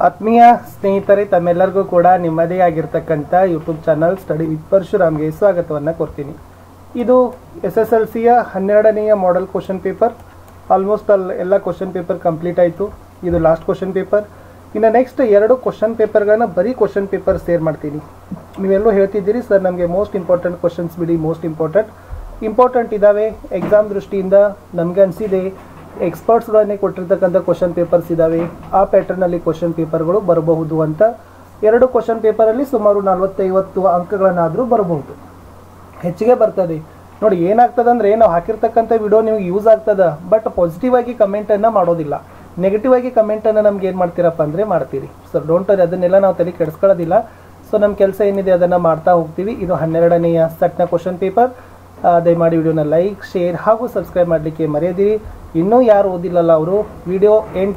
ಆತ್ಮೀಯ ಸ್ನೇಹಿತರೆ, ತಮ್ಮೆಲ್ಲರಿಗೂ ಕೂಡ ನಿಮ್ಮದೇ ಆಗಿರ್ತಕ್ಕಂಥ ಯೂಟ್ಯೂಬ್ ಚಾನಲ್ ಸ್ಟಡಿ ವಿತ್ ಪರಶುರಾಮ್ಗೆ ಸ್ವಾಗತವನ್ನು ಕೊಡ್ತೀನಿ. ಇದು SSLCಯ 12ನೇ ಮಾಡೆಲ್ ಕ್ವಶನ್ ಪೇಪರ್. ಆಲ್ಮೋಸ್ಟ್ ಎಲ್ಲ ಕ್ವಶನ್ ಪೇಪರ್ ಕಂಪ್ಲೀಟ್ ಆಯಿತು. ಇದು ಲಾಸ್ಟ್ ಕ್ವಶನ್ ಪೇಪರ್. ಇನ್ನು ನೆಕ್ಸ್ಟ್ 2 ಕ್ವಶನ್ ಪೇಪರ್ಗಳನ್ನ ಬರೀ ಕ್ವಶನ್ ಪೇಪರ್ ಶೇರ್ ಮಾಡ್ತೀನಿ. ನೀವೆಲ್ಲರೂ ಹೇಳ್ತಿದ್ದೀರಿ ಸರ್ ನಮಗೆ ಮೋಸ್ಟ್ ಇಂಪಾರ್ಟೆಂಟ್ ಕ್ವಶನ್ಸ್ ಬಿಡಿ, ಮೋಸ್ಟ್ ಇಂಪಾರ್ಟೆಂಟ್ ಇದ್ದಾವೆ ಎಕ್ಸಾಮ್ ದೃಷ್ಟಿಯಿಂದ. ನಮಗೆ ಅನಿಸಿದೆ ಎಕ್ಸ್ಪರ್ಟ್ಸ್ಗಳನ್ನೇ ಕೊಟ್ಟಿರ್ತಕ್ಕಂಥ ಕ್ವಶನ್ ಪೇಪರ್ಸ್ ಇದ್ದಾವೆ, ಆ ಪ್ಯಾಟರ್ನಲ್ಲಿ ಕ್ವಶನ್ ಪೇಪರ್ಗಳು ಬರಬಹುದು ಅಂತ. 2 ಕ್ವಶನ್ ಪೇಪರಲ್ಲಿ ಸುಮಾರು 40-50 ಅಂಕಗಳನ್ನಾದರೂ ಬರಬಹುದು, ಹೆಚ್ಚಿಗೆ ಬರ್ತದೆ. ನೋಡಿ ಏನಾಗ್ತದೆ ಅಂದರೆ, ನಾವು ಹಾಕಿರ್ತಕ್ಕಂಥ ವಿಡಿಯೋ ನಿಮಗೆ ಯೂಸ್ ಆಗ್ತದೆ, ಬಟ್ ಪಾಸಿಟಿವ್ ಆಗಿ ಕಮೆಂಟನ್ನು ಮಾಡೋದಿಲ್ಲ. ನೆಗೆಟಿವ್ ಆಗಿ ಕಮೆಂಟನ್ನು ನಮ್ಗೆ ಏನು ಮಾಡ್ತೀರಪ್ಪ ಅಂದರೆ ಮಾಡ್ತೀರಿ. ಸೊ ಡೋಂಟ್ ವರಿ, ಅದನ್ನೆಲ್ಲ ನಾವು ತಲೆ ಕೆಡಿಸ್ಕೊಳ್ಳೋದಿಲ್ಲ. ಸೊ ನಮ್ಮ ಕೆಲಸ ಏನಿದೆ ಅದನ್ನು ಮಾಡ್ತಾ ಹೋಗ್ತೀವಿ. ಇದು 12ನೇ ಸೆಟ್ನ ಕ್ವಶನ್ ಪೇಪರ್. ದಯಮಾಡಿ ವಿಡಿಯೋನ ಲೈಕ್, ಶೇರ್ ಹಾಗೂ ಸಬ್ಸ್ಕ್ರೈಬ್ ಮಾಡಲಿಕ್ಕೆ ಮರೆಯದಿರಿ. ಇನ್ನೂ ಯಾರು ಓದಿಲ್ಲಲ್ಲ ಅವರು ವಿಡಿಯೋ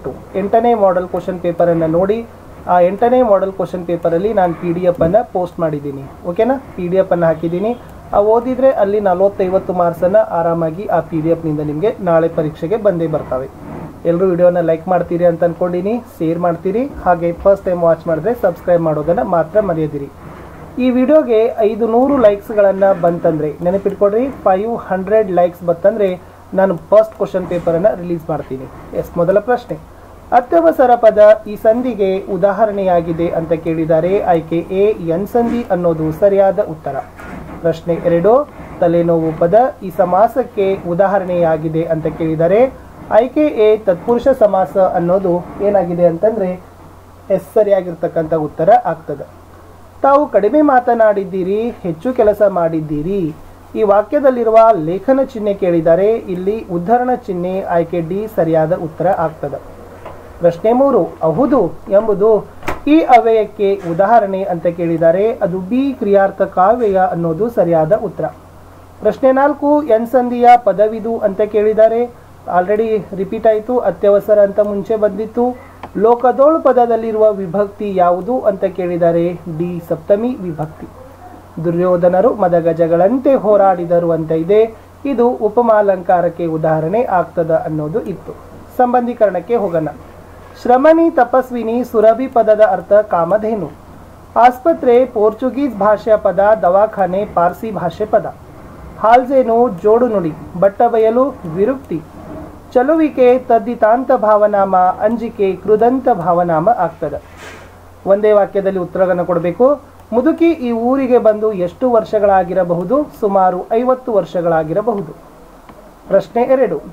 8ನೇ ಮಾಡೆಲ್ ಕ್ವಶನ್ ಪೇಪರನ್ನು ನೋಡಿ. ಆ 8ನೇ ಮಾಡೆಲ್ ಕ್ವಶನ್ ಪೇಪರಲ್ಲಿ ನಾನು PDF ಅನ್ನು ಪೋಸ್ಟ್ ಮಾಡಿದ್ದೀನಿ. ಓಕೆನಾ, PDF ಅನ್ನು ಹಾಕಿದ್ದೀನಿ. ಓದಿದರೆ ಅಲ್ಲಿ 40-50 ಮಾರ್ಕ್ಸನ್ನು ಆರಾಮಾಗಿ ಆ PDF ನಿಂದ ನಿಮಗೆ ನಾಳೆ ಪರೀಕ್ಷೆಗೆ ಬಂದೇ ಬರ್ತವೆ. ಎಲ್ಲರೂ ವಿಡಿಯೋನ ಲೈಕ್ ಮಾಡ್ತೀರಿ ಅಂತ ಅಂದ್ಕೊಂಡಿನಿ, ಶೇರ್ ಮಾಡ್ತೀರಿ. ಹಾಗೆ ಫಸ್ಟ್ ಟೈಮ್ ವಾಚ್ ಮಾಡಿದ್ರೆ ಸಬ್ಸ್ಕ್ರೈಬ್ ಮಾಡೋದನ್ನು ಮಾತ್ರ ಮರೆಯದಿರಿ. ಈ ವಿಡಿಯೋಗೆ 500 ಲೈಕ್ಸ್ಗಳನ್ನು ಬಂತಂದರೆ ನೆನಪಿಟ್ಕೊಡ್ರಿ, 500 ಲೈಕ್ಸ್ ಬಂತಂದರೆ ನಾನು ಫಸ್ಟ್ ಕ್ವಶನ್ ಪೇಪರನ್ನು ರಿಲೀಸ್ ಮಾಡ್ತೀನಿ. ಮೊದಲ ಪ್ರಶ್ನೆ, ಅತ್ಯವಸರ ಪದ ಈ ಸಂಧಿಗೆ ಉದಾಹರಣೆಯಾಗಿದೆ ಅಂತ ಕೇಳಿದ್ದಾರೆ. ಆಯ್ಕೆ ಎ ಎನ್ ಸಂಧಿ ಅನ್ನೋದು ಸರಿಯಾದ ಉತ್ತರ. ಪ್ರಶ್ನೆ 2, ತಲೆನೋವು ಪದ ಈ ಸಮಾಸಕ್ಕೆ ಉದಾಹರಣೆಯಾಗಿದೆ ಅಂತ ಕೇಳಿದ್ದಾರೆ. ಆಯ್ಕೆ ಎ ತತ್ಪುರುಷ ಸಮಾಸ ಅನ್ನೋದು ಏನಾಗಿದೆ ಅಂತಂದರೆ ಸರಿಯಾಗಿರ್ತಕ್ಕಂಥ ಉತ್ತರ ಆಗ್ತದೆ. ತಾವು ಕಡಿಮೆ ಮಾತನಾಡಿದ್ದೀರಿ, ಹೆಚ್ಚು ಕೆಲಸ ಮಾಡಿದ್ದೀರಿ. ಈ ವಾಕ್ಯದಲ್ಲಿರುವ ಲೇಖನ ಚಿಹ್ನೆ ಕೇಳಿದರೆ ಇಲ್ಲಿ ಉದ್ಧರಣ ಚಿಹ್ನೆ ಆಯ್ಕೆ ಡಿ ಸರಿಯಾದ ಉತ್ತರ ಆಗ್ತದೆ. ಪ್ರಶ್ನೆ 3, ಅಹುದು ಎಂಬುದು ಈ ಅವ್ಯಯಕ್ಕೆ ಉದಾಹರಣೆ ಅಂತ ಕೇಳಿದ್ದಾರೆ. ಅದು ಬಿ ಕ್ರಿಯಾರ್ಥಕ ಅವ್ಯಯ ಅನ್ನೋದು ಸರಿಯಾದ ಉತ್ತರ. ಪ್ರಶ್ನೆ 4, ಎನ್ ಸಂಧಿಯ ಪದವಿದು ಅಂತ ಕೇಳಿದ್ದಾರೆ. ಆಲ್ರೆಡಿ ರಿಪೀಟ್ ಆಯಿತು, ಅತ್ಯವಸರ ಅಂತ ಮುಂಚೆ ಬಂದಿತ್ತು. ಲೋಕದೋಳ್ ಪದದಲ್ಲಿರುವ ವಿಭಕ್ತಿ ಯಾವುದು ಅಂತ ಕೇಳಿದ್ದಾರೆ. ಡಿ ಸಪ್ತಮಿ ವಿಭಕ್ತಿ. ದುರ್ಯೋಧನರು ಮದಗಜಗಳಂತೆ ಹೋರಾಡಿದರು ಅಂತ ಇದೆ, ಇದು ಉಪಮಾಲಂಕಾರಕ್ಕೆ ಉದಾಹರಣೆ ಆಗ್ತದ ಅನ್ನೋದು ಇತ್ತು. ಸಂಬಂಧೀಕರಣಕ್ಕೆ ಹೋಗೋಣ. ಶ್ರಮಣಿ ತಪಸ್ವಿನಿ ಸುರಭಿ ಪದದ ಅರ್ಥ ಕಾಮಧೇನು. ಆಸ್ಪತ್ರೆ ಪೋರ್ಚುಗೀಸ್ ಭಾಷೆಯ ಪದ, ದವಾಖಾನೆ ಪಾರ್ಸಿ ಭಾಷೆ ಪದ. ಹಾಲ್ಜೇನು ಜೋಡು ನುಡಿ, ಬಟ್ಟಬಯಲು ವಿರುಕ್ತಿ. ಚಲುವಿಕೆ ತದ್ದಿತಾಂತ ಭಾವನಾಮ, ಅಂಜಿಕೆ ಕೃದಂತ ಭಾವನಾಮ ಆಗ್ತದೆ. ಒಂದೇ ವಾಕ್ಯದಲ್ಲಿ ಉತ್ತರವನ್ನು ಕೊಡಬೇಕು. ಮುದುಕಿ ಈ ಊರಿಗೆ ಬಂದು ಎಷ್ಟು ವರ್ಷಗಳಾಗಿರಬಹುದು? ಸುಮಾರು 50 ವರ್ಷಗಳಾಗಿರಬಹುದು. ಪ್ರಶ್ನೆ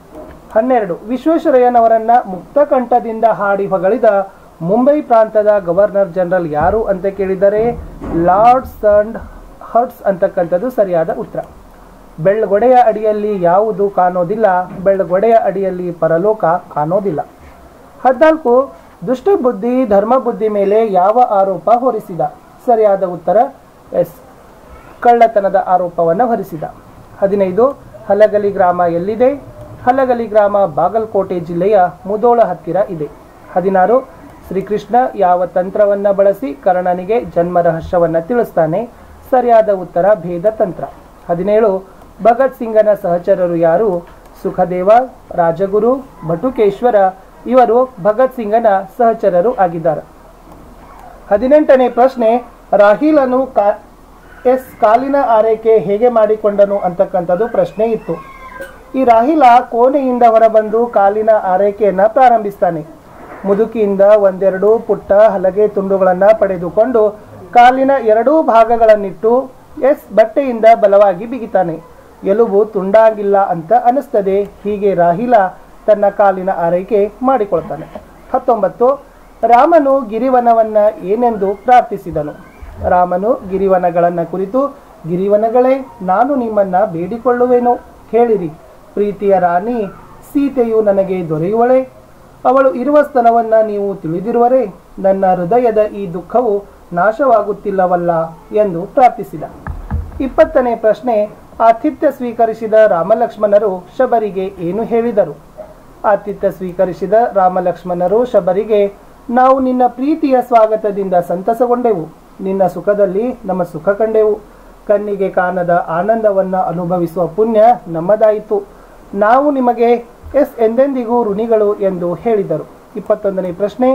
12, ವಿಶ್ವೇಶ್ವರಯ್ಯನವರನ್ನ ಮುಕ್ತ ಕಂಠದಿಂದ ಹಾಡಿ ಹೊಗಳಿದ ಮುಂಬೈ ಪ್ರಾಂತದ ಗವರ್ನರ್ ಜನರಲ್ ಯಾರು ಅಂತ ಕೇಳಿದರೆ ಲಾರ್ಡ್ ಸಂಡ್ ಹರ್ಟ್ಸ್ ಅಂತಕ್ಕಂಥದ್ದು ಸರಿಯಾದ ಉತ್ತರ. ಬೆಳ್ಳಗೊಡೆಯ ಅಡಿಯಲ್ಲಿ ಯಾವುದು ಕಾಣೋದಿಲ್ಲ, ಬೆಳ್ಳಗೊಡೆಯ ಅಡಿಯಲ್ಲಿ ಪರಲೋಕ ಕಾಣೋದಿಲ್ಲ. 14, ದುಷ್ಟಬುದ್ಧಿ ಧರ್ಮಬುದ್ಧಿ ಮೇಲೆ ಯಾವ ಆರೋಪ ಹೊರಿಸಿದ? ಸರಿಯಾದ ಉತ್ತರ ಎಸ್, ಕಳ್ಳತನದ ಆರೋಪವನ್ನು ಹೊರಿಸಿದ. 15, ಹಲಗಲಿ ಗ್ರಾಮ ಎಲ್ಲಿದೆ? ಹಲಗಲಿ ಗ್ರಾಮ ಬಾಗಲಕೋಟೆ ಜಿಲ್ಲೆಯ ಮುದೋಳ ಹತ್ತಿರ ಇದೆ. 16, ಶ್ರೀಕೃಷ್ಣ ಯಾವ ತಂತ್ರವನ್ನು ಬಳಸಿ ಕರ್ಣನಿಗೆ ಜನ್ಮ ರಹಸ್ಯವನ್ನು ತಿಳಿಸ್ತಾನೆ? ಸರಿಯಾದ ಉತ್ತರ ಭೇದ ತಂತ್ರ. 17, ಭಗತ್ ಸಿಂಗನ ಸಹಚರರು ಯಾರು? ಸುಖದೇವ, ರಾಜಗುರು, ಭಟುಕೇಶ್ವರ ಇವರು ಭಗತ್ ಸಿಂಗನ ಸಹಚರರು ಆಗಿದ್ದಾರೆ. 18ನೇ ಪ್ರಶ್ನೆ, ರಾಹಿಲನು ಕಾಲಿನ ಆರೈಕೆ ಹೇಗೆ ಮಾಡಿಕೊಂಡನು ಅಂತಕ್ಕಂಥದ್ದು ಪ್ರಶ್ನೆ ಇತ್ತು. ಈ ರಾಹಿಲ ಕೋಣೆಯಿಂದ ಹೊರಬಂದು ಕಾಲಿನ ಆರೈಕೆಯನ್ನು ಪ್ರಾರಂಭಿಸ್ತಾನೆ. ಮುದುಕಿಯಿಂದ ಒಂದೆರಡು ಪುಟ್ಟ ಹಲಗೆ ತುಂಡುಗಳನ್ನು ಪಡೆದುಕೊಂಡು ಕಾಲಿನ 2 ಭಾಗಗಳನ್ನಿಟ್ಟು ಬಟ್ಟೆಯಿಂದ ಬಲವಾಗಿ ಬಿಗಿತಾನೆ. ಎಲುಬು ತುಂಡಾಗಿಲ್ಲ ಅಂತ ಅನಿಸ್ತದೆ. ಹೀಗೆ ರಾಹಿಲ ತನ್ನ ಕಾಲಿನ ಆರೈಕೆ ಮಾಡಿಕೊಳ್ತಾನೆ. 19, ರಾಮನು ಗಿರಿವನವನ್ನು ಏನೆಂದು ಪ್ರಾರ್ಥಿಸಿದನು? ರಾಮನು ಗಿರಿವನಗಳನ್ನು ಕುರಿತು, ಗಿರಿವನಗಳೇ ನಾನು ನಿಮ್ಮನ್ನು ಬೇಡಿಕೊಳ್ಳುವೆನು, ಹೇಳಿರಿ. ಪ್ರೀತಿಯ ರಾಣಿ ಸೀತೆಯು ನನಗೆ ದೊರೆಯುವಳೆ, ಅವಳು ಇರುವ ಸ್ಥಳವನ್ನು ನೀವು ತಿಳಿದಿರುವರೇ. ನನ್ನ ಹೃದಯದ ಈ ದುಃಖವು ನಾಶವಾಗುತ್ತಿಲ್ಲವಲ್ಲ ಎಂದು ಪ್ರಾರ್ಥಿಸಿದ. 20ನೇ ಪ್ರಶ್ನೆ, ಆತಿಥ್ಯ ಸ್ವೀಕರಿಸಿದ ರಾಮಲಕ್ಷ್ಮಣರು ಶಬರಿಗೆ ಏನು ಹೇಳಿದರು? ಆತಿಥ್ಯ ಸ್ವೀಕರಿಸಿದ ರಾಮಲಕ್ಷ್ಮಣರು ಶಬರಿಗೆ, ನಾವು ನಿನ್ನ ಪ್ರೀತಿಯ ಸ್ವಾಗತದಿಂದ ಸಂತಸಗೊಂಡೆವು, ನಿನ್ನ ಸುಖದಲ್ಲಿ ನಮ್ಮ ಸುಖ ಕಂಡೆವು, ಕಣ್ಣಿಗೆ ಕಾಣದ ಆನಂದವನ್ನು ಅನುಭವಿಸುವ ಪುಣ್ಯ ನಮ್ಮದಾಯಿತು, ನಾವು ನಿಮಗೆ ಎಂದೆಂದಿಗೂ ಋಣಿಗಳು ಎಂದು ಹೇಳಿದರು. 21ನೇ ಪ್ರಶ್ನೆ,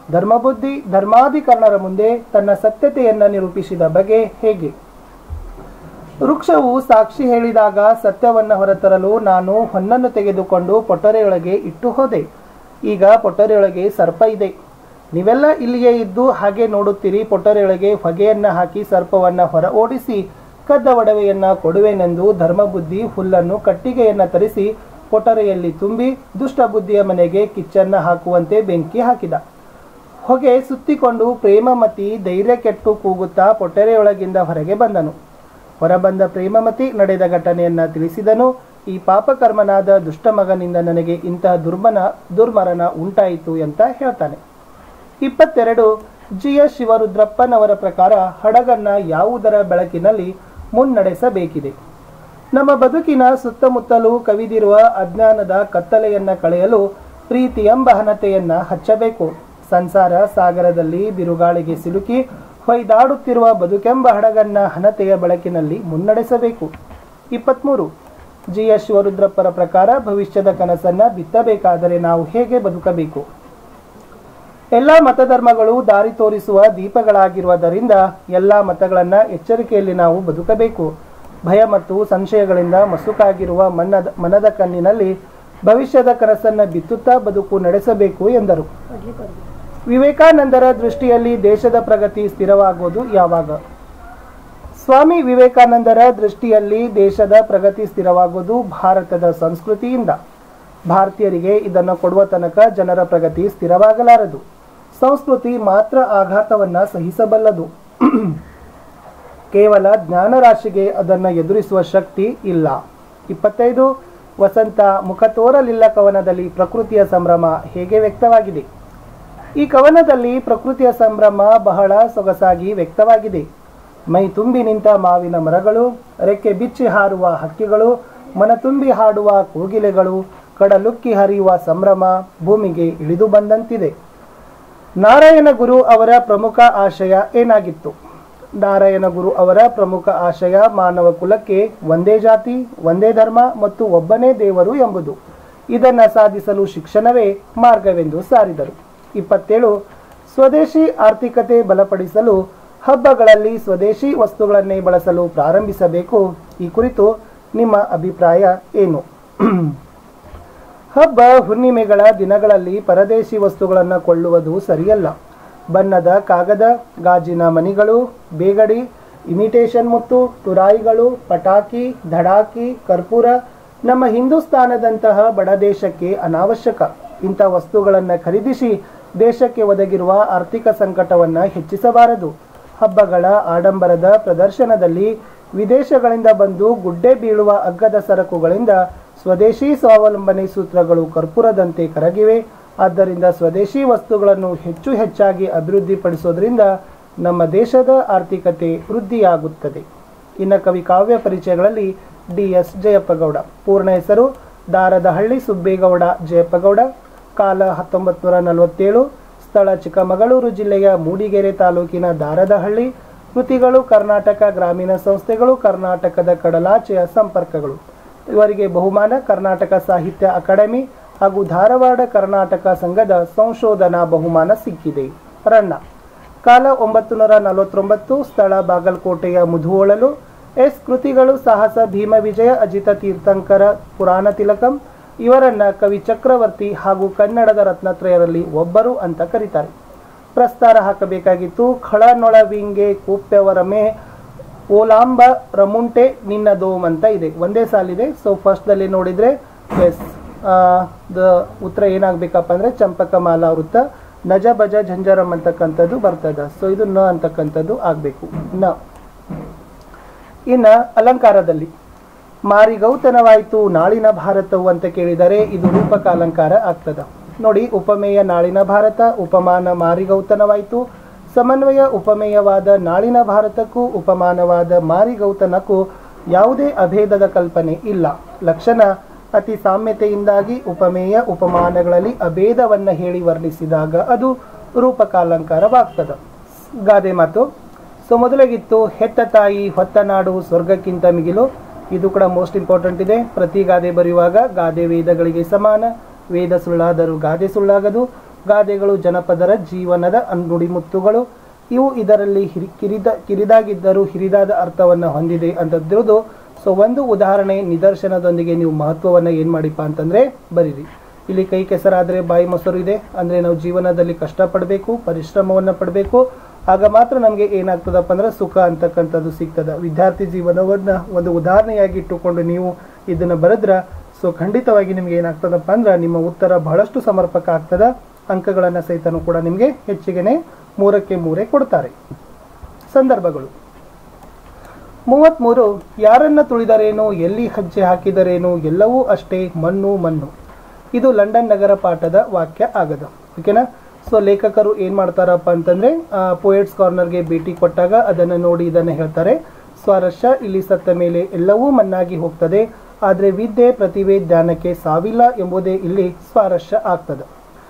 ಧರ್ಮಾಧಿಕರಣರ ಮುಂದೆ ತನ್ನ ಸತ್ಯತೆಯನ್ನು ನಿರೂಪಿಸಿದ ಬಗೆ ಹೇಗೆ? ವೃಕ್ಷವು ಸಾಕ್ಷಿ ಹೇಳಿದಾಗ ಸತ್ಯವನ್ನು ಹೊರತರಲು ನಾನು ಹೊನ್ನನ್ನು ತೆಗೆದುಕೊಂಡು ಪೊಟರೆಯೊಳಗೆ ಇಟ್ಟು ಹೋದೆ. ಈಗ ಪೊಟರೆಯೊಳಗೆ ಸರ್ಪ ಇದೆ. ನೀವೆಲ್ಲ ಇಲ್ಲಿಯೇ ಇದ್ದು ಹಾಗೆ ನೋಡುತ್ತೀರಿ. ಪೊಟರೆಯೊಳಗೆ ಹೊಗೆಯನ್ನ ಹಾಕಿ ಸರ್ಪವನ್ನ ಹೊರ ಓಡಿಸಿ ಕದ್ದ ಒಡವೆಯನ್ನ ಕೊಡುವೆನೆಂದು ಧರ್ಮಬುದ್ಧಿ ಹುಲ್ಲನ್ನು ಕಟ್ಟಿಗೆಯನ್ನ ತರಿಸಿ ಪೊಟರೆಯಲ್ಲಿ ತುಂಬಿ ದುಷ್ಟ ಬುದ್ಧಿಯ ಮನೆಗೆ ಕಿಚ್ಚನ್ನ ಹಾಕುವಂತೆ ಬೆಂಕಿ ಹಾಕಿದ. ಹೊಗೆ ಸುತ್ತಿಕೊಂಡು ಪ್ರೇಮಮತಿ ಧೈರ್ಯ ಕೆಟ್ಟು ಕೂಗುತ್ತಾ ಪೊಟರೆಯೊಳಗಿಂದ ಹೊರಗೆ ಬಂದನು. ಹೊರಬಂದ ಪ್ರೇಮಮತಿ ನಡೆದ ಘಟನೆಯನ್ನ ತಿಳಿಸಿದನು. ಈ ಪಾಪಕರ್ಮನಾದ ದುಷ್ಟ ಮಗನಿಂದ ನನಗೆ ಇಂತಹ ದುರ್ಮರಣ ಉಂಟಾಯಿತು ಅಂತ ಹೇಳ್ತಾನೆ. 22 GS ಶಿವರುದ್ರಪ್ಪನವರ ಪ್ರಕಾರ ಹಡಗನ್ನ ಯಾವುದರ ಬೆಳಕಿನಲ್ಲಿ ಮುನ್ನಡೆಸಬೇಕಿದೆ? ನಮ್ಮ ಬದುಕಿನ ಸುತ್ತಮುತ್ತಲೂ ಕವಿದಿರುವ ಅಜ್ಞಾನದ ಕತ್ತಲೆಯನ್ನ ಕಳೆಯಲು ಪ್ರೀತಿ ಎಂಬ ಹಣತೆಯನ್ನ ಹಚ್ಚಬೇಕು. ಸಂಸಾರ ಸಾಗರದಲ್ಲಿ ಬಿರುಗಾಳಿಗೆ ಸಿಲುಕಿ ಹೊಯ್ದಾಡುತ್ತಿರುವ ಬದುಕೆಂಬ ಹಡಗನ್ನ ಹಣತೆಯ ಬೆಳಕಿನಲ್ಲಿ ಮುನ್ನಡೆಸಬೇಕು. 23 GS ಶಿವರುದ್ರಪ್ಪರ ಪ್ರಕಾರ ಭವಿಷ್ಯದ ಕನಸನ್ನ ಬಿತ್ತಬೇಕಾದರೆ ನಾವು ಹೇಗೆ ಬದುಕಬೇಕು? ಎಲ್ಲ ಮತಧರ್ಮಗಳು ದಾರಿ ತೋರಿಸುವ ದೀಪಗಳಾಗಿರುವುದರಿಂದ ಎಲ್ಲ ಮತಗಳನ್ನ ಎಚ್ಚರಿಕೆಯಲ್ಲಿ ನಾವು ಬದುಕಬೇಕು. ಭಯ ಮತ್ತು ಸಂಶಯಗಳಿಂದ ಮಸುಕಾಗಿರುವ ಮನದ ಕಣ್ಣಿನಲ್ಲಿ ಭವಿಷ್ಯದ ಕನಸನ್ನ ಬಿತ್ತುತ್ತಾ ಬದುಕು ನಡೆಸಬೇಕು ಎಂದರು. ವಿವೇಕಾನಂದರ ದೃಷ್ಟಿಯಲ್ಲಿ ದೇಶದ ಪ್ರಗತಿ ಸ್ಥಿರವಾಗುವುದು ಯಾವಾಗ? ಸ್ವಾಮಿ ವಿವೇಕಾನಂದರ ದೃಷ್ಟಿಯಲ್ಲಿ ದೇಶದ ಪ್ರಗತಿ ಸ್ಥಿರವಾಗುವುದು ಭಾರತದ ಸಂಸ್ಕೃತಿಯಿಂದ. ಭಾರತೀಯರಿಗೆ ಇದನ್ನು ಕೊಡುವ ತನಕ ಜನರ ಪ್ರಗತಿ ಸ್ಥಿರವಾಗಲಾರದು. ಸಂಸ್ಕೃತಿ ಮಾತ್ರ ಆಘಾತವನ್ನ ಸಹಿಸಬಲ್ಲದು. ಕೇವಲ ಜ್ಞಾನರಾಶಿಗೆ ಅದನ್ನು ಎದುರಿಸುವ ಶಕ್ತಿ ಇಲ್ಲ. 25 ವಸಂತ ಮುಖ ತೋರಲಿಲ್ಲ ಕವನದಲ್ಲಿ ಪ್ರಕೃತಿಯ ಸಂಭ್ರಮ ಹೇಗೆ ವ್ಯಕ್ತವಾಗಿದೆ? ಈ ಕವನದಲ್ಲಿ ಪ್ರಕೃತಿಯ ಸಂಭ್ರಮ ಬಹಳ ಸೊಗಸಾಗಿ ವ್ಯಕ್ತವಾಗಿದೆ. ಮೈ ತುಂಬಿ ನಿಂತ ಮಾವಿನ ಮರಗಳು, ರೆಕ್ಕೆ ಬಿಚ್ಚಿ ಹಾರುವ ಹಕ್ಕಿಗಳು, ಮನತುಂಬಿ ಹಾಡುವ ಕೋಗಿಲೆಗಳು, ಕಡಲುಕ್ಕಿ ಹರಿಯುವ ಸಂಭ್ರಮ ಭೂಮಿಗೆ ಇಳಿದು ಬಂದಂತಿದೆ. ನಾರಾಯಣ ಗುರು ಅವರ ಪ್ರಮುಖ ಆಶಯ ಏನಾಗಿತ್ತು? ನಾರಾಯಣ ಗುರು ಅವರ ಪ್ರಮುಖ ಆಶಯ ಮಾನವ ಕುಲಕ್ಕೆ ಒಂದೇ ಜಾತಿ, ಒಂದೇ ಧರ್ಮ ಮತ್ತು ಒಬ್ಬನೇ ದೇವರು ಎಂಬುದು. ಇದನ್ನು ಸಾಧಿಸಲು ಶಿಕ್ಷಣವೇ ಮಾರ್ಗವೆಂದು ಸಾರಿದರು. 27 ಸ್ವದೇಶಿ ಆರ್ಥಿಕತೆ ಬಲಪಡಿಸಲು ಹಬ್ಬಗಳಲ್ಲಿ ಸ್ವದೇಶಿ ವಸ್ತುಗಳನ್ನೇ ಬಳಸಲು ಪ್ರಾರಂಭಿಸಬೇಕು. ಈ ಕುರಿತು ನಿಮ್ಮ ಅಭಿಪ್ರಾಯ ಏನು? ಹಬ್ಬ ಹುಣ್ಣಿಮೆಗಳ ದಿನಗಳಲ್ಲಿ ಪರದೇಶಿ ವಸ್ತುಗಳನ್ನು ಕೊಳ್ಳುವುದು ಸರಿಯಲ್ಲ. ಬಣ್ಣದ ಕಾಗದ, ಗಾಜಿನ ಮಣಿಗಳು, ಬೇಗಡಿ, ಇಮಿಟೇಷನ್ ಮುತ್ತು, ತುರಾಯಿಗಳು, ಪಟಾಕಿ, ಧಡಾಕಿ, ಕರ್ಪೂರ ನಮ್ಮ ಹಿಂದೂಸ್ತಾನದಂತಹ ಬಡ ದೇಶಕ್ಕೆ ಅನಾವಶ್ಯಕ. ಇಂಥ ವಸ್ತುಗಳನ್ನು ಖರೀದಿಸಿ ದೇಶಕ್ಕೆ ಒದಗಿರುವ ಆರ್ಥಿಕ ಸಂಕಟವನ್ನು ಹೆಚ್ಚಿಸಬಾರದು. ಹಬ್ಬಗಳ ಆಡಂಬರದ ಪ್ರದರ್ಶನದಲ್ಲಿ ವಿದೇಶಗಳಿಂದ ಬಂದು ಗುಡ್ಡೆ ಬೀಳುವ ಅಗ್ಗದ ಸರಕುಗಳಿಂದ ಸ್ವದೇಶಿ ಸ್ವಾವಲಂಬನೆ ಸೂತ್ರಗಳು ಕರ್ಪೂರದಂತೆ ಕರಗಿವೆ. ಆದ್ದರಿಂದ ಸ್ವದೇಶಿ ವಸ್ತುಗಳನ್ನು ಹೆಚ್ಚಾಗಿ ಅಭಿವೃದ್ಧಿಪಡಿಸೋದ್ರಿಂದ ನಮ್ಮ ದೇಶದ ಆರ್ಥಿಕತೆ ವೃದ್ಧಿಯಾಗುತ್ತದೆ. ಇನ್ನು ಕವಿ ಕಾವ್ಯ ಪರಿಚಯಗಳಲ್ಲಿ DS ಜಯಪ್ಪಗೌಡ. ಪೂರ್ಣ ಹೆಸರು ದಾರದಹಳ್ಳಿ ಸುಬ್ಬೇಗೌಡ ಜಯಪ್ಪಗೌಡ. ಕಾಲ 1947. ಸ್ಥಳ ಚಿಕ್ಕಮಗಳೂರು ಜಿಲ್ಲೆಯ ಮೂಡಿಗೆರೆ ತಾಲೂಕಿನ ದಾರದಹಳ್ಳಿ. ಕೃತಿಗಳು ಕರ್ನಾಟಕ ಗ್ರಾಮೀಣ ಸಂಸ್ಥೆಗಳು, ಕರ್ನಾಟಕದ ಕಡಲಾಚೆಯ ಸಂಪರ್ಕಗಳು. ಇವರಿಗೆ ಬಹುಮಾನ ಕರ್ನಾಟಕ ಸಾಹಿತ್ಯ ಅಕಾಡೆಮಿ ಹಾಗೂ ಧಾರವಾಡ ಕರ್ನಾಟಕ ಸಂಘದ ಸಂಶೋಧನಾ ಬಹುಮಾನ ಸಿಕ್ಕಿದೆ. ರನ್ನ. ಕಾಲ 949. ಸ್ಥಳ ಬಾಗಲಕೋಟೆಯ ಮುಧೋಳಲು. ಕೃತಿಗಳು ಸಾಹಸ ಭೀಮ ವಿಜಯ, ಅಜಿತ ತೀರ್ಥಂಕರ, ಪುರಾಣ ತಿಲಕಂ. ಇವರನ್ನ ಕವಿ ಚಕ್ರವರ್ತಿ ಹಾಗೂ ಕನ್ನಡದ ರತ್ನತ್ರಯರಲ್ಲಿ ಒಬ್ಬರು ಅಂತ ಕರೀತಾರೆ. ಪ್ರಸ್ತಾರ ಹಾಕಬೇಕಾಗಿತ್ತು. ಖಳನೊಳವಿಂಗೆ ಕೂಪ್ಯವರಮೆ ಓಲಾಂಬ ರಮುಂಟೆ ನಿನ್ನ ದೋಮ್ ಅಂತ ಇದೆ. ಒಂದೇ ಸಾಲಿದೆ. ಸೊ ಫಸ್ಟ್ದಲ್ಲಿ ನೋಡಿದರೆ ಉತ್ತರ ಏನಾಗಬೇಕಪ್ಪ ಅಂದರೆ ಚಂಪಕಮಾಲಾ ವೃತ್ತ ನಜ ಬಜ ಝಂಜರಂ ಅಂತಕ್ಕಂಥದ್ದು ಬರ್ತದೆ. ಸೊ ಇದು ನ ಅಂತಕ್ಕಂಥದ್ದು ಆಗಬೇಕು. ನ. ಇನ್ನು ಅಲಂಕಾರದಲ್ಲಿ ಮಾರಿಗೌತನವಾಯಿತು ನಾಳಿನ ಭಾರತವು ಅಂತ ಕೇಳಿದರೆ ಇದು ರೂಪಕ ಅಲಂಕಾರ ಆಗ್ತದ. ನೋಡಿ, ಉಪಮೇಯ ನಾಳಿನ ಭಾರತ, ಉಪಮಾನ ಮಾರಿಗೌತನವಾಯಿತು. ಸಮನ್ವಯ ಉಪಮೇಯವಾದ ನಾಳಿನ ಭಾರತಕ್ಕೂ ಉಪಮಾನವಾದ ಮಾರಿಗೌತನಕ್ಕೂ ಯಾವುದೇ ಅಭೇದದ ಕಲ್ಪನೆ ಇಲ್ಲ. ಲಕ್ಷಣ ಅತಿ ಸಾಮ್ಯತೆಯಿಂದಾಗಿ ಉಪಮೇಯ ಉಪಮಾನಗಳಲ್ಲಿ ಅಭೇದವನ್ನು ಹೇಳಿ ವರ್ಣಿಸಿದಾಗ ಅದು ರೂಪಕಾಲಂಕಾರವಾಗ್ತದ. ಗಾದೆ ಮಾತು. ಸೊ ಮೊದಲಿಗಿತ್ತು ಹೆತ್ತ ತಾಯಿ ಹೊತ್ತ ನಾಡು ಸ್ವರ್ಗಕ್ಕಿಂತ ಮಿಗಿಲು. ಇದು ಕೂಡ ಮೋಸ್ಟ್ ಇಂಪಾರ್ಟೆಂಟ್ ಇದೆ. ಪ್ರತಿ ಗಾದೆ ಬರೆಯುವಾಗ ಗಾದೆ ವೇದಗಳಿಗೆ ಸಮಾನ, ವೇದ ಸುಳ್ಳಾದರೂ ಗಾದೆ ಸುಳ್ಳಾಗದು. ಗಾದೆಗಳು ಜನಪದರ ಜೀವನದ ನುಡಿಮುತ್ತುಗಳು. ಇವು ಇದರಲ್ಲಿ ಕಿರಿದಾಗಿದ್ದರೂ ಹಿರಿದಾದ ಅರ್ಥವನ್ನು ಹೊಂದಿದೆ ಅಂತದ್ದಿರೋದು. ಸೊ ಒಂದು ಉದಾಹರಣೆ ನಿದರ್ಶನದೊಂದಿಗೆ ನೀವು ಮಹತ್ವವನ್ನು ಏನು ಮಾಡಿಪ್ಪ ಅಂತಂದರೆ ಬರೀರಿ. ಇಲ್ಲಿ ಕೈ ಕೆಸರಾದರೆ ಬಾಯಿ ಮೊಸರು ಇದೆ ಅಂದರೆ ನಾವು ಜೀವನದಲ್ಲಿ ಕಷ್ಟಪಡಬೇಕು, ಪರಿಶ್ರಮವನ್ನು ಪಡಬೇಕು. ಆಗ ಮಾತ್ರ ನಮಗೆ ಏನಾಗ್ತದಪ್ಪ ಅಂದ್ರೆ ಸುಖ ಅಂತಕ್ಕಂಥದ್ದು ಸಿಗ್ತದೆ. ವಿದ್ಯಾರ್ಥಿ ಜೀವನವನ್ನು ಒಂದು ಉದಾಹರಣೆಯಾಗಿ ಇಟ್ಟುಕೊಂಡು ನೀವು ಇದನ್ನು ಬರೆದ್ರೆ ಸೊ ಖಂಡಿತವಾಗಿ ನಿಮ್ಗೆ ಏನಾಗ್ತದಪ್ಪ ಅಂದ್ರೆ ನಿಮ್ಮ ಉತ್ತರ ಬಹಳಷ್ಟು ಸಮರ್ಪಕ ಆಗ್ತದೆ. ಅಂಕಗಳನ್ನು ಸಹಿತನೂ ಕೂಡ ನಿಮಗೆ ಹೆಚ್ಚಿಗೆನೆ 3ಕ್ಕೆ 3 ಕೊಡ್ತಾರೆ. ಸಂದರ್ಭಗಳು 33 ಯಾರನ್ನ ತುಳಿದರೇನು, ಎಲ್ಲಿ ಹೆಜ್ಜೆ ಹಾಕಿದರೇನು, ಎಲ್ಲವೂ ಅಷ್ಟೇ ಮಣ್ಣು ಮಣ್ಣು. ಇದು ಲಂಡನ್ ನಗರ ಪಾಠದ ವಾಕ್ಯ ಆಗದು. ಓಕೆನಾ. ಸೊ ಲೇಖಕರು ಏನು ಮಾಡ್ತಾರಪ್ಪ ಅಂತಂದರೆ ಪೋಯೆಟ್ಸ್ ಕಾರ್ನರ್ಗೆ ಭೇಟಿ ಕೊಟ್ಟಾಗ ಅದನ್ನು ನೋಡಿ ಇದನ್ನು ಹೇಳ್ತಾರೆ. ಸ್ವಾರಸ್ಯ ಇಲ್ಲಿ ಸತ್ತ ಮೇಲೆ ಎಲ್ಲವೂ ಮಣ್ಣಾಗಿ ಹೋಗ್ತದೆ, ಆದರೆ ವಿದ್ಯೆ ಪ್ರತಿಭೆ ಜ್ಞಾನಕ್ಕೆ ಸಾವಿಲ್ಲ ಎಂಬುದೇ ಇಲ್ಲಿ ಸ್ವಾರಸ್ಯ ಆಗ್ತದೆ.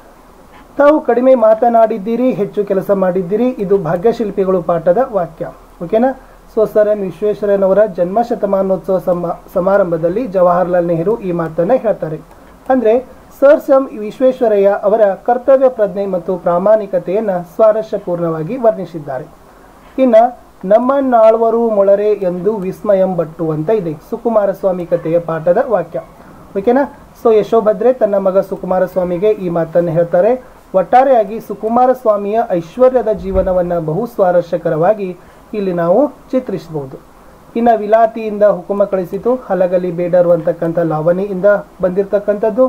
ತಾವು ಕಡಿಮೆ ಮಾತನಾಡಿದ್ದೀರಿ, ಹೆಚ್ಚು ಕೆಲಸ ಮಾಡಿದ್ದೀರಿ. ಇದು ಭಾಗ್ಯಶಿಲ್ಪಿಗಳು ಪಾಠದ ವಾಕ್ಯ. ಓಕೆನಾ. ಸೊ ಸರ್ ಎಂ ವಿಶ್ವೇಶ್ವರಯ್ಯನವರ ಜನ್ಮ ಶತಮಾನೋತ್ಸವ ಸಮಾರಂಭದಲ್ಲಿ ಜವಾಹರ್ಲಾಲ್ ನೆಹರು ಈ ಮಾತನ್ನು ಹೇಳ್ತಾರೆ. ಅಂದರೆ ಸರ್ ಎಂ ವಿಶ್ವೇಶ್ವರಯ್ಯ ಅವರ ಕರ್ತವ್ಯ ಪ್ರಜ್ಞೆ ಮತ್ತು ಪ್ರಾಮಾಣಿಕತೆಯನ್ನು ಸ್ವಾರಸ್ಯಪೂರ್ಣವಾಗಿ ವರ್ಣಿಸಿದ್ದಾರೆ. ಇನ್ನು ನಮ್ಮನ್ನಾಳ್ವರು ಮೊಳರೆ ಎಂದು ವಿಸ್ಮಯಂ ಬಟ್ಟು ಅಂತ ಇದೆ ಸುಕುಮಾರಸ್ವಾಮಿ ಕಥೆಯ ಪಾಠದ ವಾಕ್ಯ. ಓಕೆನಾ. ಸೊ ಯಶೋಭದ್ರೆ ತನ್ನ ಮಗ ಸುಕುಮಾರಸ್ವಾಮಿಗೆ ಈ ಮಾತನ್ನು ಹೇಳ್ತಾರೆ. ಒಟ್ಟಾರೆಯಾಗಿ ಸುಕುಮಾರಸ್ವಾಮಿಯ ಐಶ್ವರ್ಯದ ಜೀವನವನ್ನು ಬಹು ಸ್ವಾರಸ್ಯಕರವಾಗಿ ಇಲ್ಲಿ ನಾವು ಚಿತ್ರಿಸಬಹುದು. ಇನ್ನು ವಿಲಾತಿಯಿಂದ ಹುಕುಮ ಕಳಿಸಿತು ಹಲಗಲಿ ಬೇಡರು ಅಂತಕ್ಕಂಥ ಲಾವಣಿಯಿಂದ ಬಂದಿರತಕ್ಕಂಥದ್ದು.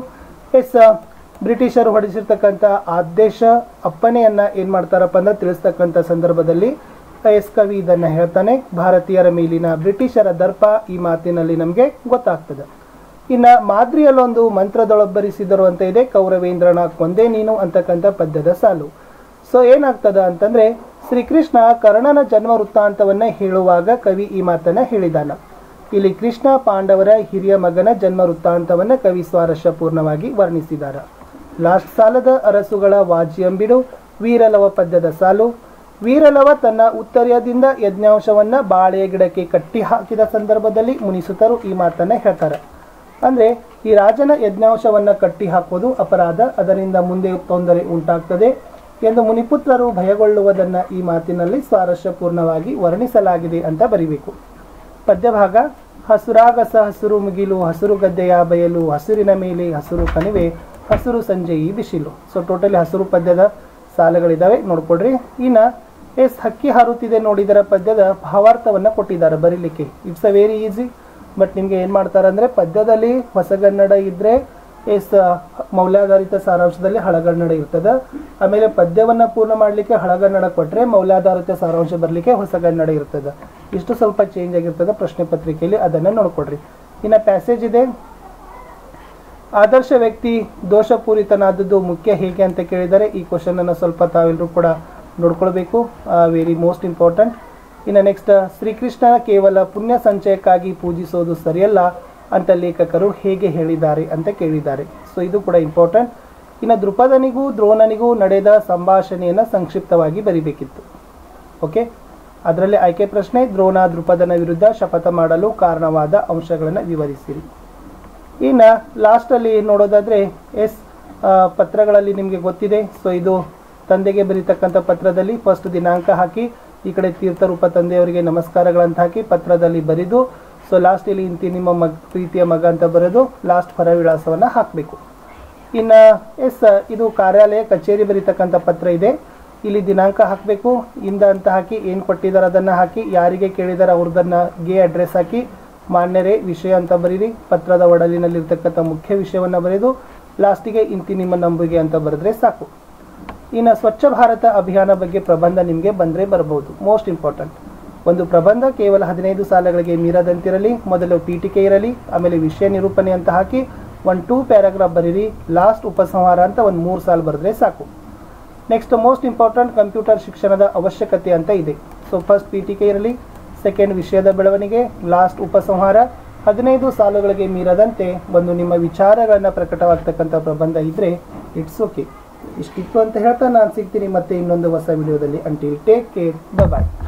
ಬ್ರಿಟಿಷರು ಹೊರಡಿಸಿರ್ತಕ್ಕಂಥ ಆದೇಶ ಅಪ್ಪಣೆಯನ್ನು ಏನು ಮಾಡ್ತಾರಪ್ಪ ಅಂದ್ರೆ ತಿಳಿಸ್ತಕ್ಕಂಥ ಸಂದರ್ಭದಲ್ಲಿ ಕವಿ ಇದನ್ನು ಹೇಳ್ತಾನೆ. ಭಾರತೀಯರ ಮೇಲಿನ ಬ್ರಿಟಿಷರ ದರ್ಪ ಈ ಮಾತಿನಲ್ಲಿ ನಮಗೆ ಗೊತ್ತಾಗ್ತದೆ. ಇನ್ನು ಮಾದ್ರಿಯಲ್ಲೊಂದು ಮಂತ್ರದೊಳಬ್ಬರಿಸಿದರು ಅಂತ ಇದೆ. ಕೌರವೇಂದ್ರನ ಕೊಂದೆ ನೀನು ಅಂತಕ್ಕಂಥ ಪದ್ಯದ ಸಾಲು. ಸೊ ಏನಾಗ್ತದ ಅಂತಂದ್ರೆ ಶ್ರೀಕೃಷ್ಣ ಕರ್ಣನ ಜನ್ಮ ವೃತ್ತಾಂತವನ್ನ ಹೇಳುವಾಗ ಕವಿ ಈ ಮಾತನ್ನ ಹೇಳಿದಾನ. ಇಲ್ಲಿ ಕೃಷ್ಣ ಪಾಂಡವರ ಹಿರಿಯ ಮಗನ ಜನ್ಮ ವೃತ್ತಾಂತವನ್ನ ಕವಿ ಸ್ವಾರಸ್ಯಪೂರ್ಣವಾಗಿ ವರ್ಣಿಸಿದ್ದಾರೆ. ಲಾಸ್ಟ್ ಸಾಲದ ಅರಸುಗಳ ವಾಜಿಯಂಬಿಡು ವೀರಲವ ಪದ್ಯದ ಸಾಲು. ವೀರಲವ ತನ್ನ ಉತ್ತರ್ಯದಿಂದ ಯಜ್ಞಾಂಶವನ್ನ ಬಾಳೆಯ ಗಿಡಕ್ಕೆ ಕಟ್ಟಿ ಹಾಕಿದ ಸಂದರ್ಭದಲ್ಲಿ ಮುನಿಸುತ್ತರು ಈ ಮಾತನ್ನ ಹೇಳ್ತಾರೆ. ಅಂದ್ರೆ ಈ ರಾಜನ ಯಜ್ಞಾಂಶವನ್ನ ಕಟ್ಟಿ ಹಾಕೋದು ಅಪರಾಧ, ಅದರಿಂದ ಮುಂದೆ ತೊಂದರೆ ಉಂಟಾಗ್ತದೆ ಎಂದು ಮುನಿಪುತ್ರರು ಭಯಗೊಳ್ಳುವುದನ್ನು ಈ ಮಾತಿನಲ್ಲಿ ಸ್ವಾರಸ್ಯಪೂರ್ಣವಾಗಿ ವರ್ಣಿಸಲಾಗಿದೆ ಅಂತ ಬರಿಬೇಕು. ಪದ್ಯಭಾಗ ಹಸುರಾಗಸ ಹಸುರು ಮುಗಿಲು ಹಸುರು ಗದ್ದೆಯ ಬಯಲು ಹಸುರಿನ ಮೇಲೆ ಹಸುರು ಕಣಿವೆ ಹಸುರು ಸಂಜೆ ಈ ಬಿಸಿಲು. ಸೊ ಟೋಟಲಿ ಹಸುರು ಪದ್ಯದ ಸಾಲುಗಳಿದ್ದಾವೆ, ನೋಡ್ಕೊಡ್ರಿ. ಇನ್ನು ಹಕ್ಕಿ ಹಾರುತ್ತಿದೆ ನೋಡಿದರ ಪದ್ಯದ ಭಾವಾರ್ಥವನ್ನು ಕೊಟ್ಟಿದ್ದಾರೆ ಬರೀಲಿಕ್ಕೆ. It's a very easy. But ನಿಮಗೆ ಏನು ಮಾಡ್ತಾರೆ ಅಂದರೆ ಪದ್ಯದಲ್ಲಿ ಹೊಸಗನ್ನಡ ಇದ್ದರೆ ಮೌಲ್ಯಾಧಾರಿತ ಸಾರಾಂಶದಲ್ಲಿ ಹಳಗನ್ನಡ ಇರ್ತದೆ. ಆಮೇಲೆ ಪದ್ಯವನ್ನು ಪೂರ್ಣ ಮಾಡಲಿಕ್ಕೆ ಹಳಗನ್ನಡ ಕೊಟ್ಟರೆ ಮೌಲ್ಯಾಧಾರಿತ ಸಾರಾಂಶ ಬರಲಿಕ್ಕೆ ಹೊಸಗನ್ನಡ ಇರ್ತದೆ. ಇಷ್ಟು ಸ್ವಲ್ಪ ಚೇಂಜ್ ಆಗಿರ್ತದೆ ಪ್ರಶ್ನೆ ಪತ್ರಿಕೆಯಲ್ಲಿ, ಅದನ್ನು ನೋಡ್ಕೊಡ್ರಿ. ಇನ್ನು ಪ್ಯಾಸೇಜ್ ಇದೆ. ಆದರ್ಶ ವ್ಯಕ್ತಿ ದೋಷಪೂರಿತನಾದದ್ದು ಮುಖ್ಯ ಹೇಗೆ ಅಂತ ಕೇಳಿದರೆ ಈ ಕ್ವಶನನ್ನು ಸ್ವಲ್ಪ ತಾವೆಲ್ಲರೂ ಕೂಡ ನೋಡ್ಕೊಳ್ಬೇಕು. Very most important. ಇನ್ನು ನೆಕ್ಸ್ಟ್ ಶ್ರೀಕೃಷ್ಣ ಕೇವಲ ಪುಣ್ಯ ಸಂಚಯಕ್ಕಾಗಿ ಪೂಜಿಸೋದು ಸರಿಯಲ್ಲ ಅಂತ ಲೇಖಕರು ಹೇಗೆ ಹೇಳಿದ್ದಾರೆ ಅಂತ ಕೇಳಿದ್ದಾರೆ. ಸೊ ಇದು ಕೂಡ ಇಂಪಾರ್ಟೆಂಟ್. ಇನ್ನು ದೃಪದನಿಗೂ ದ್ರೋಣನಿಗೂ ನಡೆದ ಸಂಭಾಷಣೆಯನ್ನು ಸಂಕ್ಷಿಪ್ತವಾಗಿ ಬರಿಬೇಕಿತ್ತು. ಓಕೆ, ಅದರಲ್ಲಿ ಆಯ್ಕೆ ಪ್ರಶ್ನೆ ದ್ರೋಣ ದೃಪದನ ವಿರುದ್ಧ ಶಪಥ ಮಾಡಲು ಕಾರಣವಾದ ಅಂಶಗಳನ್ನು ವಿವರಿಸಿರಿ. ಇನ್ನು ಲಾಸ್ಟಲ್ಲಿ ನೋಡೋದಾದರೆ ಪತ್ರಗಳಲ್ಲಿ ನಿಮಗೆ ಗೊತ್ತಿದೆ. ಸೊ ಇದು ತಂದೆಗೆ ಬರೀತಕ್ಕಂಥ ಪತ್ರದಲ್ಲಿ ಫಸ್ಟ್ ದಿನಾಂಕ ಹಾಕಿ ಈ ಕಡೆ ತೀರ್ಥರೂಪ ತಂದೆಯವರಿಗೆ ನಮಸ್ಕಾರಗಳಂತ ಹಾಕಿ ಪತ್ರದಲ್ಲಿ ಬರೆದು ಸೊ ಲಾಸ್ಟ್ ಇಲ್ಲಿ ಇಂತಿ ನಿಮ್ಮ ಪ್ರೀತಿಯ ಮಗ ಅಂತ ಬರೆದು ಲಾಸ್ಟ್ ಹೊರ ವಿಳಾಸವನ್ನು ಹಾಕಬೇಕು. ಇನ್ನು ಇದು ಕಾರ್ಯಾಲಯ ಕಚೇರಿ ಬರೀತಕ್ಕಂಥ ಪತ್ರ ಇದೆ. ಇಲ್ಲಿ ದಿನಾಂಕ ಹಾಕಬೇಕು, ಇಂದ ಅಂತ ಹಾಕಿ ಏನು ಕೊಟ್ಟಿದ್ದಾರೆ ಅದನ್ನು ಹಾಕಿ, ಯಾರಿಗೆ ಕೇಳಿದಾರೆ ಅವ್ರದನ್ನು ಅಡ್ರೆಸ್ ಹಾಕಿ, ಮಾನ್ಯರೇ ವಿಷಯ ಅಂತ ಬರೀರಿ, ಪತ್ರದ ಒಡಲಿನಲ್ಲಿರ್ತಕ್ಕಂಥ ಮುಖ್ಯ ವಿಷಯವನ್ನು ಬರೆದು ಲಾಸ್ಟಿಗೆ ಇಂತಿ ನಿಮ್ಮ ನಂಬಿಕೆ ಅಂತ ಬರೆದ್ರೆ ಸಾಕು. ಇನ್ನು ಸ್ವಚ್ಛ ಭಾರತ ಅಭಿಯಾನ ಬಗ್ಗೆ ಪ್ರಬಂಧ ನಿಮಗೆ ಬಂದರೆ ಬರಬಹುದು. Most important. ಒಂದು ಪ್ರಬಂಧ ಕೇವಲ 15 ಸಾಲುಗಳಿಗೆ ಮೀರದಂತಿರಲಿ. ಮೊದಲು ಪೀಠಿಕೆ ಇರಲಿ, ಆಮೇಲೆ ವಿಷಯ ನಿರೂಪಣೆ ಅಂತ ಹಾಕಿ 1-2 ಪ್ಯಾರಾಗ್ರಾಫ್ ಬರೀರಿ, ಲಾಸ್ಟ್ ಉಪಸಂಹಾರ ಅಂತ ಒಂದು 3 ಸಾಲು ಬರೆದ್ರೆ ಸಾಕು. ನೆಕ್ಸ್ಟ್ ಮೋಸ್ಟ್ ಇಂಪಾರ್ಟೆಂಟ್ ಕಂಪ್ಯೂಟರ್ ಶಿಕ್ಷಣದ ಅವಶ್ಯಕತೆ ಅಂತ ಇದೆ. ಸೊ ಫಸ್ಟ್ ಪೀಠಿಕೆ ಇರಲಿ, ಸೆಕೆಂಡ್ ವಿಷಯದ ಬೆಳವಣಿಗೆ, ಲಾಸ್ಟ್ ಉಪಸಂಹಾರ. 15 ಸಾಲುಗಳಿಗೆ ಮೀರದಂತೆ ಒಂದು ನಿಮ್ಮ ವಿಚಾರಗಳನ್ನು ಪ್ರಕಟವಾಗ್ತಕ್ಕಂಥ ಪ್ರಬಂಧ ಇದ್ದರೆ ಇಟ್ಸ್ ಓಕೆ. ಇಷ್ಟಿತ್ತು ಅಂತ ಹೇಳ್ತಾ ನಾನು ಸಿಗ್ತೀನಿ ಮತ್ತೆ ಇನ್ನೊಂದು ಹೊಸ ವಿಡಿಯೋದಲ್ಲಿ. ಅಂಟಿಲ್ ಟೇಕ್ ಕೇರ್, ಬಾಯ್.